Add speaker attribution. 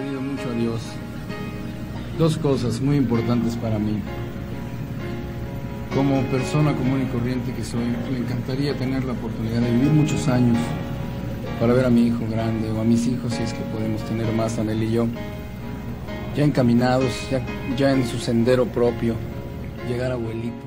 Speaker 1: pedido mucho a Dios. Dos cosas muy importantes para mí. Como persona común y corriente que soy, me encantaría tener la oportunidad de vivir muchos años para ver a mi hijo grande o a mis hijos, si es que podemos tener más, Anel y yo, ya encaminados, ya en su sendero propio, llegar abuelito.